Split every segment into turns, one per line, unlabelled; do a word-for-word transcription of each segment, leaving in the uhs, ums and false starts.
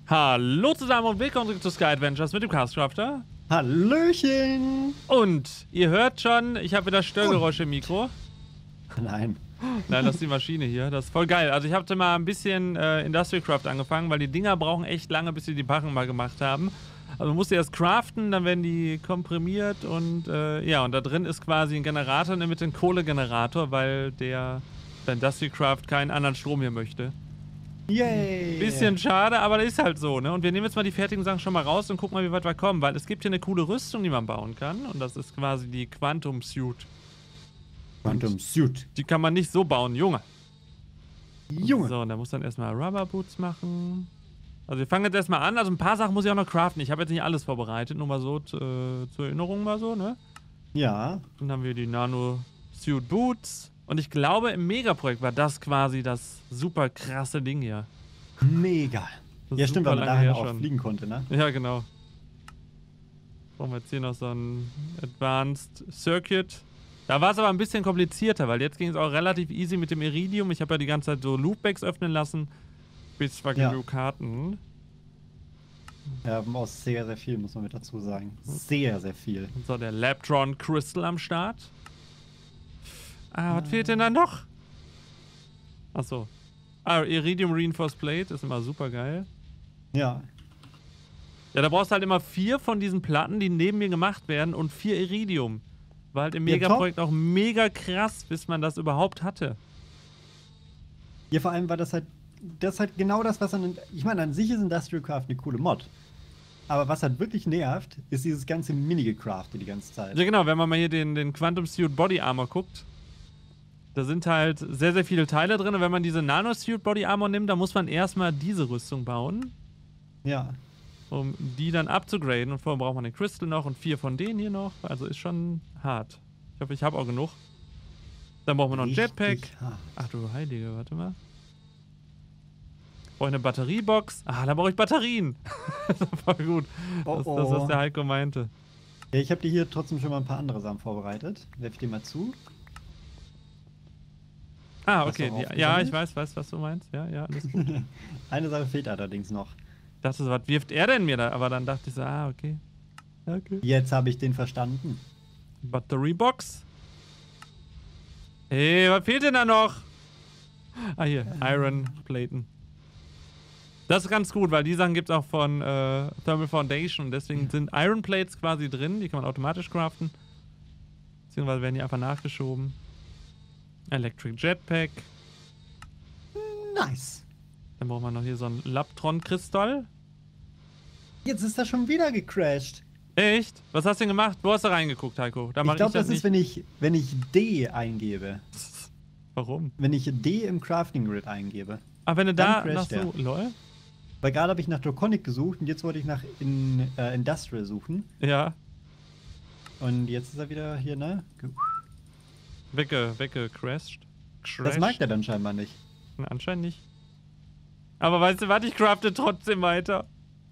Hallo zusammen und willkommen zurück zu Sky Adventures mit dem Castcrafter.
Hallöchen!
Und ihr hört schon, ich habe wieder Störgeräusche im Mikro.
Nein.
Nein, das ist die Maschine hier. Das ist voll geil. Also ich habe mal ein bisschen äh, Industrialcraft angefangen, weil die Dinger brauchen echt lange, bis sie die Packung mal gemacht haben. Also man muss die erst craften, dann werden die komprimiert und äh, ja, und da drin ist quasi ein Generator, nämlich ein Kohlegenerator, weil der bei Industrialcraft keinen anderen Strom hier möchte.
Yay!
Bisschen schade, aber das ist halt so, ne? Und wir nehmen jetzt mal die fertigen Sachen schon mal raus und gucken mal, wie weit wir kommen, weil es gibt hier eine coole Rüstung, die man bauen kann und das ist quasi die Quantum Suit.
Quantum Suit.
Die kann man nicht so bauen, Junge.
Junge!
So, und da muss dann erstmal Rubber Boots machen. Also wir fangen jetzt erstmal an, also ein paar Sachen muss ich auch noch craften. Ich habe jetzt nicht alles vorbereitet, nur mal so äh, zur Erinnerung mal so, ne?
Ja.
Dann haben wir die Nano Suit Boots. Und ich glaube, im Megaprojekt war das quasi das super krasse Ding hier.
Mega.
Das
Ja,
ist
stimmt,
super
weil man
lange
dahin
her
auch
schon.
fliegen konnte, ne?
Ja, genau. Brauchen wir jetzt hier noch so ein Advanced Circuit. Da war es aber ein bisschen komplizierter, weil jetzt ging es auch relativ easy mit dem Iridium. Ich habe ja die ganze Zeit so Loopbacks öffnen lassen. Bis zwar
Ja.
genug Karten.
Ja, auch sehr, sehr viel, muss man mit dazu sagen. Sehr, sehr viel.
So, der Labtron Crystal am Start. Ah, was fehlt denn da noch? Achso. Ah, Iridium Reinforced Plate ist immer super geil.
Ja.
Ja, da brauchst du halt immer vier von diesen Platten, die neben mir gemacht werden und vier Iridium. War halt im
Ja,
Megaprojekt auch mega krass, bis man das überhaupt hatte.
Ja, vor allem war das halt, das ist halt genau das, was an, ich meine, an sich ist Industrialcraft eine coole Mod. Aber was halt wirklich nervt, ist dieses ganze Mini-Gecrafte die ganze Zeit.
Ja genau, wenn man mal hier den, den Quantum Suit Body Armor guckt, da sind halt sehr, sehr viele Teile drin und wenn man diese Nano Suit Body Armor nimmt, dann muss man erstmal diese Rüstung bauen,
Ja.
um die dann abzugraden und vorher braucht man den Crystal noch und vier von denen hier noch, also ist schon hart. Ich hoffe, ich habe auch genug. Dann brauchen wir noch einen Jetpack.
Richtig hart.
Ach du Heilige, warte mal. Brauche ich eine Batteriebox? Ah, da brauche ich Batterien. Das ist voll gut.
Oh,
Das ist
oh.
das, was der Heiko meinte.
Ja, ich habe dir hier trotzdem schon mal ein paar andere Sachen vorbereitet. Werf ich dir mal zu.
Ah,
Hast du
okay.
auch
Die, ja,
aufgesammelt?
ich weiß, weiß, was du meinst. Ja, ja, alles gut.
Eine Sache fehlt allerdings noch.
Das ist, was wirft er denn mir da? Aber dann dachte ich so, ah, okay. Okay.
Jetzt habe ich den verstanden.
Batteriebox. Hey, was fehlt denn da noch? Ah, hier. Iron Platen. Das ist ganz gut, weil die Sachen gibt es auch von äh, Thermal Foundation. Und deswegen sind Iron Plates quasi drin. Die kann man automatisch craften. Beziehungsweise werden die einfach nachgeschoben. Electric Jetpack.
Nice.
Dann braucht man noch hier so ein Labtron-Kristall.
Jetzt ist er schon wieder gecrashed.
Echt? Was hast du denn gemacht? Wo hast du reingeguckt, Heiko? Da mach
Ich glaube,
das
das ist, wenn ich, wenn ich D eingebe.
Warum?
Wenn ich D im Crafting Grid eingebe.
Ah, wenn du da
Dann
nach
crasht
so... Lol?
Weil gerade habe ich nach Draconic gesucht und jetzt wollte ich nach in, äh, Industrial suchen.
Ja.
Und jetzt ist er wieder hier, ne? Ge-
Wegge, weggecrashed.
Das mag er dann scheinbar nicht.
Na, anscheinend nicht. Aber weißt du was? Ich crafte trotzdem weiter.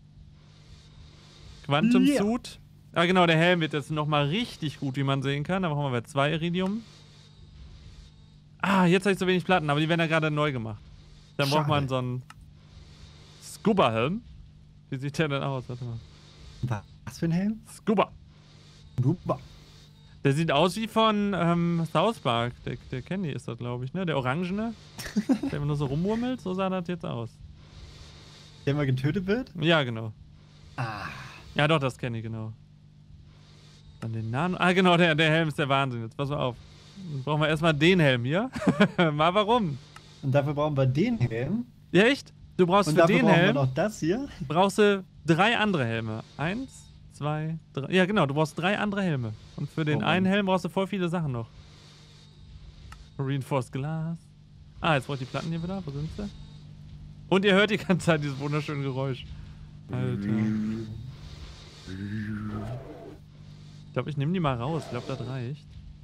Quantum
Ja.
Suit. Ah, genau, der Helm wird jetzt nochmal richtig gut, wie man sehen kann. Da brauchen wir zwei Iridium. Ah, jetzt habe ich so wenig Platten, aber die werden ja gerade neu gemacht. Dann braucht man
Schade.
so einen Scuba-Helm. Wie sieht der denn aus? Warte mal.
Was für ein Helm?
Scuba.
Super.
Der sieht aus wie von ähm, South Park. Der, der Candy ist das, glaube ich, ne? Der Orangene. Der immer nur so rumwurmelt. So sah das jetzt aus.
Der mal getötet wird?
Ja, genau.
Ah.
Ja, doch, das kenne ich, genau. Dann den Nano. Ah, genau, der, der Helm ist der Wahnsinn. Jetzt pass mal auf. Dann brauchen wir erstmal den Helm hier. Mal warum?
Und dafür brauchen wir den Helm.
Ja, echt? Du brauchst
Und
für
dafür
den
brauchen
Helm,
wir noch das hier.
brauchst du drei andere Helme. Eins, zwei, drei. Ja, genau, du brauchst drei andere Helme. Und für den
Oh,
einen
Mann.
Helm brauchst du voll viele Sachen noch. Reinforced Glass. Ah, jetzt brauche ich die Platten hier wieder. Wo sind sie? Und ihr hört die ganze Zeit dieses wunderschöne Geräusch. Alter. Ich glaube, ich nehme die mal raus. Ich glaube, das reicht.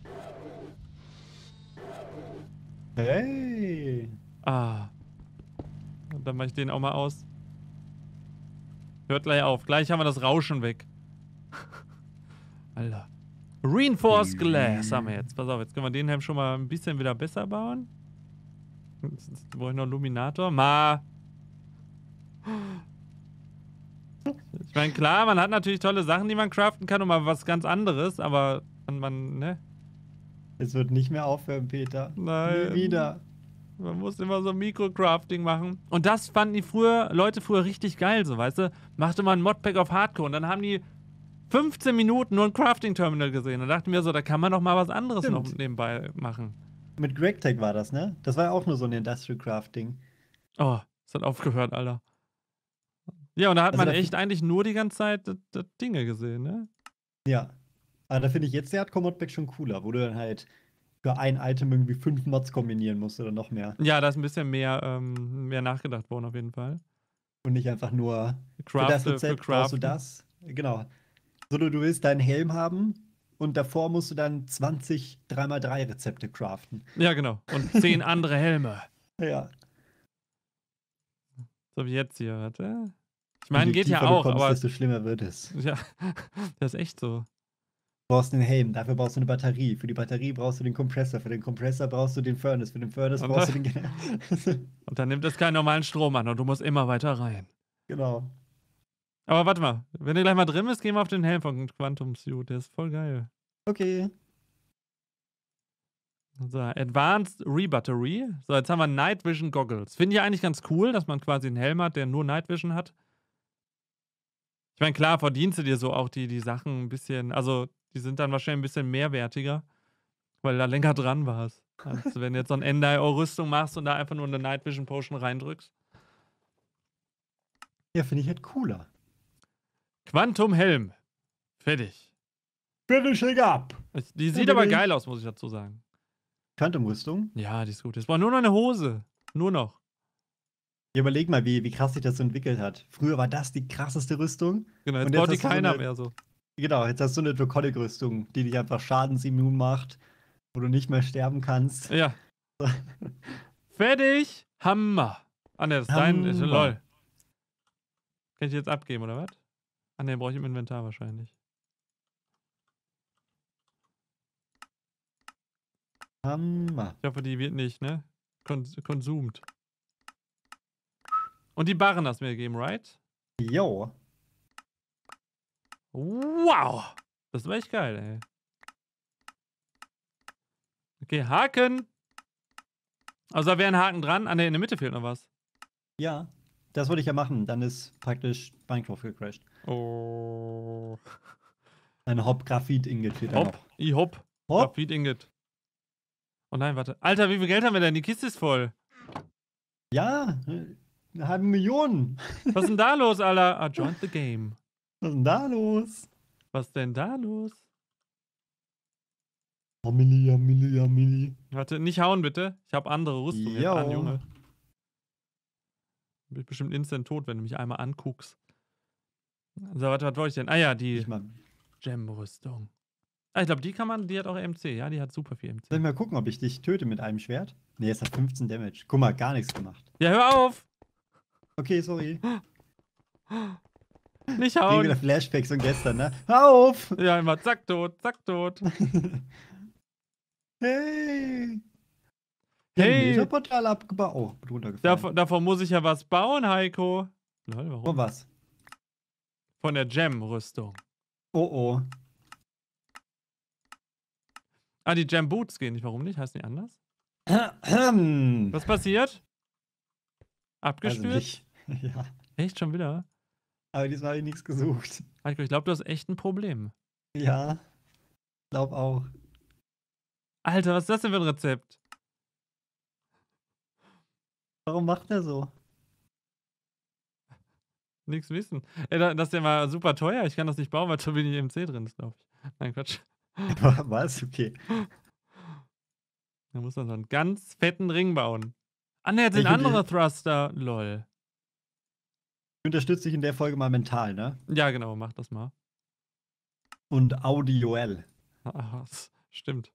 Hey.
Ah. Und dann mache ich den auch mal aus. Hört gleich auf. Gleich haben wir das Rauschen weg. Alter. Reinforced Glass haben wir jetzt. Pass auf, jetzt können wir den Helm schon mal ein bisschen wieder besser bauen. Jetzt brauche ich noch einen Luminator. Ma. Ich meine, klar, man hat natürlich tolle Sachen, die man craften kann, und mal was ganz anderes, aber man, man ne?
Es wird nicht mehr aufhören, Peter.
Nein.
Nie wieder.
Man muss immer so Mikro-Crafting machen. Und das fanden die früher, Leute früher richtig geil, so, weißt du? Machte man ein Modpack auf Hardcore und dann haben die fünfzehn Minuten nur ein Crafting-Terminal gesehen und dachten mir so, da kann man doch mal was anderes
Stimmt.
noch nebenbei machen.
Mit GregTech war das, ne? Das war ja auch nur so ein Industrial Crafting.
Oh, es hat aufgehört, Alter. Ja, und da hat
Also
man
da
echt eigentlich nur die ganze Zeit das, das Dinge gesehen, ne?
Ja. Aber da finde ich jetzt der Hardcore-Modpack schon cooler, wo du dann halt für ein Item irgendwie fünf Mods kombinieren musst oder noch mehr.
Ja, da ist ein bisschen mehr, ähm, mehr nachgedacht worden auf jeden Fall.
Und nicht einfach nur für
Craft,
das
äh, für
Rezept brauchst du
Craften.
das. Genau. So, du, du willst deinen Helm haben und davor musst du dann zwanzig drei mal drei Rezepte craften.
Ja, genau. Und zehn andere Helme.
Ja.
So wie jetzt hier, warte. Ich
Und
meine,
je
geht ja
tiefer du
auch,
kommst,
aber.
desto schlimmer wird es.
Ja, das ist echt so.
Du brauchst einen Helm, dafür brauchst du eine Batterie. Für die Batterie brauchst du den Kompressor, für den Kompressor brauchst du den Furnace, für den Furnace
Und
brauchst
da-
du den Generator.
Und dann nimmt es keinen normalen Strom an und du musst immer weiter rein.
Genau.
Aber warte mal, wenn du gleich mal drin bist, gehen wir auf den Helm von Quantum Suit. Der ist voll geil.
Okay.
So, Advanced Rebattery. So, jetzt haben wir Night Vision Goggles. Finde ich eigentlich ganz cool, dass man quasi einen Helm hat, der nur Night Vision hat. Ich meine, klar, verdienst du dir so auch die, die Sachen ein bisschen, also die sind dann wahrscheinlich ein bisschen mehrwertiger, weil du da länger dran warst. Als wenn du jetzt so ein Endai-Rüstung machst und da einfach nur eine Night Vision Potion reindrückst.
Ja, finde ich halt cooler.
Quantum Helm. Fertig.
Finishing up!
Es- Die
Ja,
sieht aber
bin ich.
geil aus, muss ich dazu sagen.
Quantum-Rüstung.
Ja, die ist gut. Jetzt braucht nur noch eine Hose. Nur noch.
Ja, überleg mal, wie, wie krass sich das so entwickelt hat. Früher war das die krasseste Rüstung.
Genau, jetzt
Und
braucht die
hast du so
keiner
eine-
mehr so.
Genau, jetzt hast du eine Draconic-Rüstung, die dich einfach schadensimmun macht, wo du nicht mehr sterben kannst.
Ja. Fertig. Hammer. Ah, ne, das ist dein. Ist,
Hammer.
lol. Kann ich die jetzt abgeben, oder was? Ah, ne, brauche ich im Inventar wahrscheinlich.
Hammer.
Ich hoffe, die wird nicht, ne? Kon konsumt. Und die Barren hast du mir gegeben, right?
Jo.
Wow. Das war echt geil, ey. Okay, Haken. Also da wäre ein Haken dran. Ah, ne, in der Mitte fehlt noch was.
Ja, das wollte ich ja machen. Dann ist praktisch Minecraft gecrashed.
Oh.
Ein Hop-Graphit-Ingot fehlt da
Hopp.
noch.
I hopp.
Hopp.
Graphit Ingot. Oh nein, warte. Alter, wie viel Geld haben wir denn? Die Kiste ist voll.
Ja, eine halbe Million.
Was ist denn da los, Alter? Ah, join the game.
Was ist denn da los?
Was ist denn da los?
Amelie, Amelie, Amelie.
Warte, nicht hauen bitte. Ich habe andere Rüstung jetzt
Jo.
an, Junge. Du bist bestimmt instant tot, wenn du mich einmal anguckst. So, warte, was wollte ich denn? Ah ja, die
Ich mal,
Gem-Rüstung. Ah, ich glaube, die kann man, die hat auch M C. Ja, die hat super viel M
soll
C.
ich mal gucken, ob ich dich töte mit einem Schwert? Nee, es hat fünfzehn Damage. Guck mal, gar nichts gemacht.
Ja, hör auf!
Okay, sorry.
Nicht
Kriege wieder
hauen!
Flashbacks von gestern, ne? Hör auf!
Ja, immer zack, tot, zack, tot.
Hey!
Hey.
Hey! Portal abgebaut. Oh, bin runtergefallen.
Davor, davor muss ich ja was bauen, Heiko. Lol, warum?
Oh, was?
Von der Gem-Rüstung.
Oh, oh.
Ah, die Gem-Boots gehen nicht. Warum nicht? Heißt die anders?
Ahem.
Was passiert?
Also
Abgestürzt?
nicht. Ja.
Echt schon wieder?
Aber diesmal habe ich nichts gesucht.
Heiko, ich glaube, du hast echt ein Problem.
Ja. Glaub auch.
Alter, was ist das denn für ein Rezept?
Warum macht er so?
Nix wissen. Ey, da- das ist ja mal super teuer. Ich kann das nicht bauen, weil zu wenig M C drin ist, glaube ich. Nein, Quatsch.
Was? Okay.
Da muss man so einen ganz fetten Ring bauen. Ah, ne, jetzt sind
Ich find
andere Thruster. Lol.
Ich unterstütze dich in der Folge mal mental, ne?
Ja, genau, mach das mal.
Und audioell.
Ah, s- stimmt.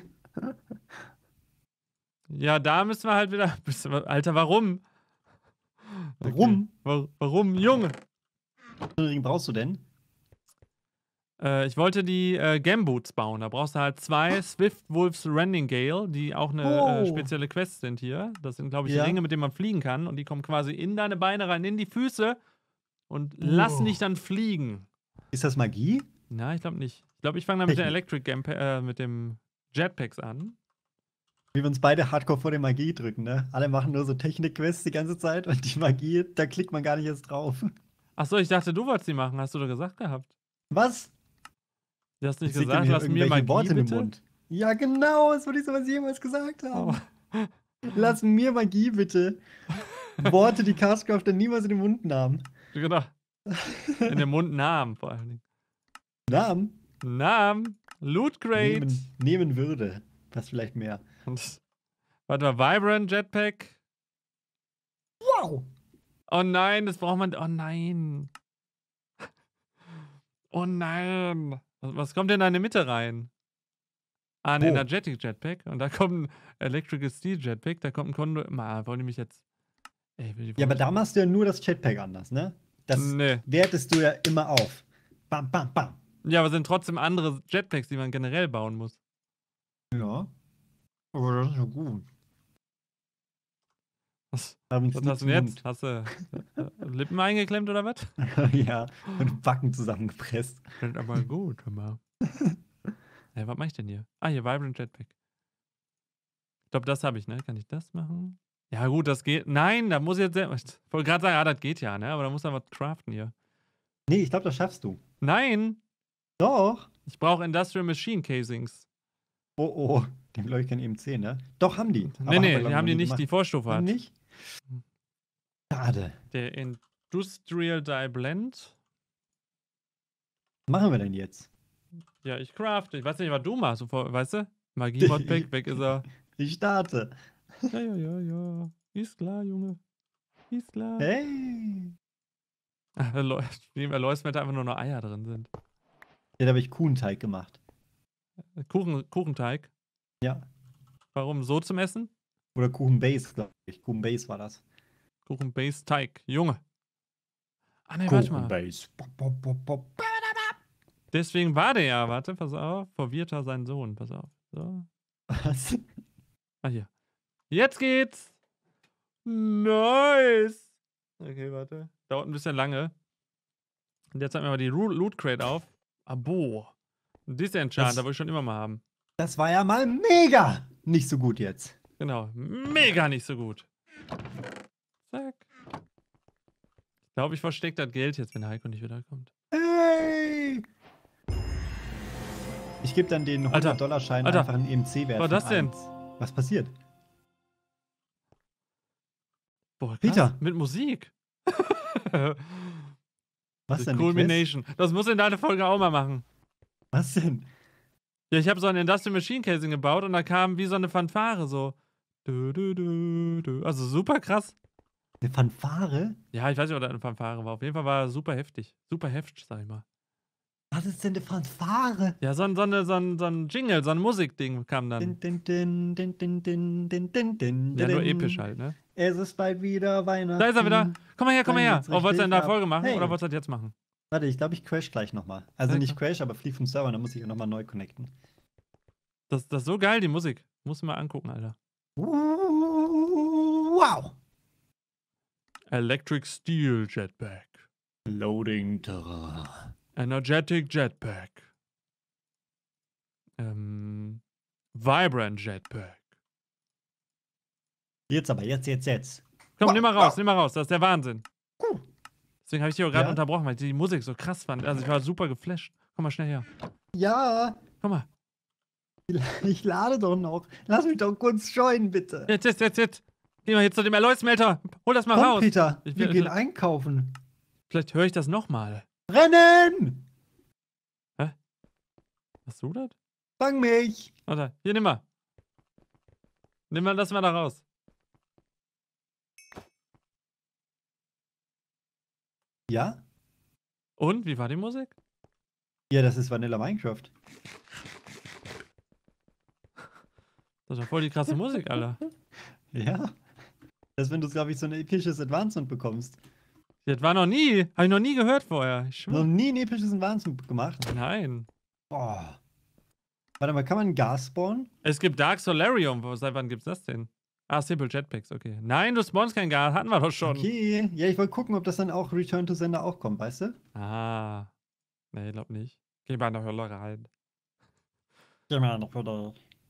Ja, da müssen wir halt wieder. Bist du- Alter, warum?
Warum?
Wa- Warum, Junge?
Welchen Ring brauchst du denn?
Äh, ich wollte die äh, Gamboots bauen. Da brauchst du halt zwei Swift Wolves Rending Gale, die auch eine äh,
Oh.
spezielle Quest sind hier. Das sind, glaube ich,
Ja.
Ringe, mit denen man fliegen kann. Und die kommen quasi in deine Beine rein, in die Füße. und lassen
Oh.
dich dann fliegen.
Ist das Magie?
Na, ich glaube nicht. Ich glaube, ich fange dann mit der
Technik.
Electric Game, äh, mit dem Jetpacks an.
Wie wir uns beide hardcore vor der Magie drücken, ne? Alle machen nur so Technik-Quests die ganze Zeit und die Magie, da klickt man gar nicht erst drauf.
Achso, ich dachte, du wolltest die machen. Hast du doch gesagt gehabt.
Was?
Du hast nicht
Jetzt liegt
gesagt,
mir
lass mir
irgendwelche
Magie,
Worte in den
bitte?
Mund. Ja, genau, das würde ich sowas jemals gesagt haben.
Oh.
Lass mir Magie, bitte. Worte, die Castcrafter niemals in den Mund nahmen.
Genau. In den Mund Namen vor allen Dingen.
Namen?
Namen. Loot Crate.
Nehmen, nehmen würde. Was vielleicht mehr.
Und, warte mal, Vibrant Jetpack.
Wow!
Oh nein, das braucht man. Oh nein. Oh nein. Was, was kommt denn da in die Mitte rein? Ah, ein
Wo?
Energetic Jetpack. Und da kommt ein Electrical Steel Jetpack. Da kommt ein Kondo. Ma, wollen die mich jetzt. Ey, will die
Ja, aber
Vorstellung-
da machst du ja nur das Jetpack anders, ne? Das
Nee.
wertest du ja immer auf. Bam, bam, bam.
Ja, aber es sind trotzdem andere Jetpacks, die man generell bauen muss.
Ja. Aber das ist ja gut.
Was,
Da
was hast du denn jetzt? Hast du äh, Lippen eingeklemmt oder was?
Mund. Ja, und Backen zusammengepresst.
Klingt aber gut, hör mal. Hey, was mach ich denn hier? Ah, hier, Vibrant Jetpack. Ich glaube, das habe ich, ne? Kann ich das machen? Ja, gut, das geht. Nein, da muss ich jetzt. sehr- Ich wollte gerade sagen, ah, das geht ja, ne? Aber da muss man was craften hier.
Nee, ich glaube, das schaffst du.
Nein!
Doch.
Ich brauche Industrial Machine Casings.
Oh, oh. Die haben, glaube ich, kein E M C, ne? Doch, haben die.
Nee, nee,
glaub
die
ich,
haben
noch
die
nie
nicht, die
gemacht.
Vorstufe hat.
Nicht? Schade.
Der Industrial Die Blend.
Was machen wir denn jetzt?
Ja, ich crafte. Ich weiß nicht, was du machst. So, vor- weißt du? Magie-Modpack, weg ist er.
Ich starte.
Ja, ja, ja, ja. Ist klar, Junge. Ist klar.
Hey.
Ach, er läuft- Wie im Aloy-Smelter einfach nur noch Eier drin sind.
Ja, da habe ich Kuchenteig gemacht.
Kuchen, Kuchenteig.
Ja.
Warum? So zum Essen?
Oder Kuchenbase, glaube ich. Kuchenbase war das.
Kuchen-Base-Teig. Junge. Ah, ne, warte mal.
Kuchenbase. Bop, bop, bop, bop.
Deswegen war der ja. Warte, pass auf. Verwirrter sein Sohn. Pass auf. So.
Was?
Ah, hier. Jetzt geht's. Nice. Okay, warte. Dauert ein bisschen lange. Und jetzt halten wir mal die Ru- Loot Crate auf. Abo. Disenchant,
Das-
da wollte ich schon immer mal haben.
Das war ja mal mega nicht so gut jetzt.
Genau. Mega nicht so gut. Zack. Ich glaube, ich verstecke das Geld jetzt, wenn Heiko nicht wiederkommt.
Hey! Ich gebe dann den
Alter,
hundert-Dollar-Schein
Alter,
einfach einen E M C-Wert.
was war das denn?
Was passiert?
Boah, krass.
Peter.
Mit Musik.
Was
The
denn? eine
Culmination. Das muss in deine Folge auch mal machen.
Quest? Was denn?
Ja, ich habe so ein Industrial Machine Casing gebaut und da kam wie so eine Fanfare so. Du, du, du, du. Also super krass.
Eine Fanfare?
Ja, ich weiß nicht, ob das eine Fanfare war. Auf jeden Fall war er super heftig. Super heftig, sag ich mal.
Was ist denn eine Fanfare?
Ja, so ein, so, eine, so, ein, so ein Jingle, so ein Musikding kam dann.
Din, din, din, din, din, din, din, din, din,
Ja, nur
din.
episch halt, ne?
Es ist bald wieder Weihnachten.
Da ist er wieder. Komm mal her, komm mal
Dann
her.
geht's
Oh, wolltest du in der
richtig
Folge
ab.
machen
Hey.
oder wolltest du das jetzt machen?
Warte, ich glaube, ich crash gleich nochmal. Also
Ja,
nicht crash, aber flieg vom Server, dann muss ich nochmal neu connecten.
Das, das ist so geil, die Musik. Musst du mal angucken, Alter.
Wow!
Electric Steel Jetpack.
Loading. Terror.
Energetic Jetpack. Ähm, Vibrant Jetpack.
Jetzt aber, jetzt, jetzt, jetzt.
Komm,
Wow,
nimm mal raus,
wow.
nimm mal raus. Das ist der Wahnsinn.
Cool.
Deswegen habe ich dich auch gerade
Ja?
unterbrochen, weil ich die Musik so krass fand. Also ich war super geflasht. Komm mal schnell her.
Ja,
Komm mal.
ich lade doch noch. Lass mich doch kurz joinen, bitte.
Jetzt, jetzt, jetzt, jetzt. Geh mal jetzt zu dem Aloy-Smelter. Hol das mal
Komm,
raus.
Peter,
Ich
wir
will-
gehen einkaufen.
Vielleicht höre ich das nochmal.
Rennen!
Hast du das?
Fang mich!
Warte, hier, nimm mal. Nimm mal das mal da raus.
Ja?
Und, wie war die Musik?
Ja, das ist Vanilla Minecraft.
Das war voll die krasse Musik, Alter.
Ja. Das ist, wenn du, glaube ich, so ein episches Advancement bekommst.
Das war noch nie. Habe ich noch nie gehört vorher. Ich
Noch
schwör.
nie ein episches Advancement gemacht.
Nein.
Boah. Warte mal, kann man Gas spawnen?
Es gibt Dark Solarium. Wo- Seit wann gibt's das denn? Ah, Simple Jetpacks, okay. Nein, du spawnst kein Gas, hatten wir doch schon.
Okay, ja, ich wollte gucken, ob das dann auch Return to Sender auch kommt, weißt du?
Ah. Nee, glaub nicht. Geh mal in der Hölle rein.
Geh mal noch wieder.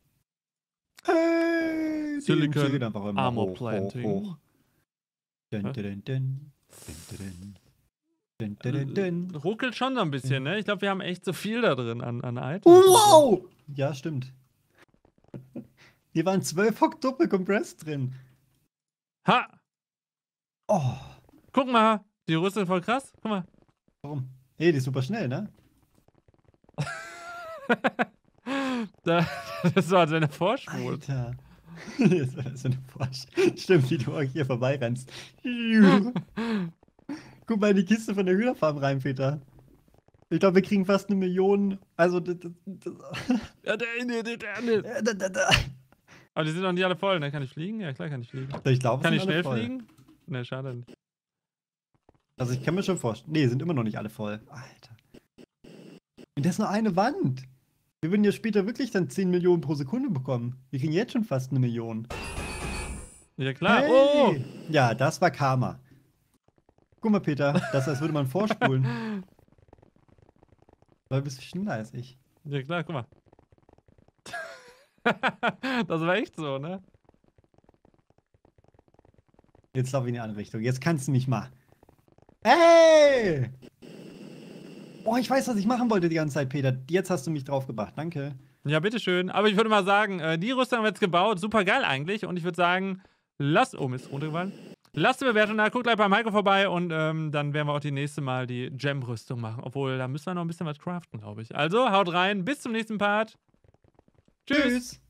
Hey!
Silicon
die geht einfach immer
Armor
hoch,
Planting.
hoch, hoch. Dun,
Hä?
dun, dun, dun, dun, dun, dun, dun.
Ruckelt schon so ein bisschen, ne? Ich glaube, wir haben echt so viel da drin an, an Items.
Wow! Ja, stimmt. Hier waren zwölf Oktober Compressed drin.
Ha!
Oh,
Guck mal, die Rüstung ist voll krass. Guck mal.
warum? Ey, die ist super schnell, ne?
da, das war seine Vorspult.
Alter. Das war so eine Forsch. Stimmt, wie du auch hier vorbeirennst. Guck mal in die Kiste von der Hühnerfarm rein, Peter. Ich glaube, wir kriegen fast eine Million. Also. Das, das,
Ja, der, der, der, der.
da, da, da.
Aber die sind noch nicht alle voll, ne? Kann ich fliegen? Ja, klar kann ich fliegen.
Ich glaube,
Kann
sind
ich schnell
alle voll.
fliegen? Ne, schade nicht.
Also ich kann mir schon vorstellen. Nee, sind immer noch nicht alle voll. Alter. Und das ist nur eine Wand. Wir würden ja später wirklich dann zehn Millionen pro Sekunde bekommen. Wir kriegen jetzt schon fast eine Million.
Ja, klar.
Hey.
Oh!
Ja, das war Karma. Guck mal, Peter, das ist, als würde man vorspulen. Weil du bist schneller als ich.
Ja, klar, guck mal. Das war echt so, ne?
Jetzt laufe ich in die andere Richtung. Jetzt kannst du mich mal. Hey! Oh, ich weiß, was ich machen wollte die ganze Zeit, Peter. Jetzt hast du mich draufgebracht. Danke.
Ja, bitteschön. Aber ich würde mal sagen, äh, die Rüstung haben wir jetzt gebaut. Super geil eigentlich. Und ich würde sagen, lasst. Oh, Mist, runtergefallen. Lasst eine Bewertung da. Guckt gleich beim Heiko vorbei. Und ähm, dann werden wir auch die nächste Mal die Gem-Rüstung machen. Obwohl, da müssen wir noch ein bisschen was craften, glaube ich. Also, haut rein. Bis zum nächsten Part. Tschüss.
Tschüss.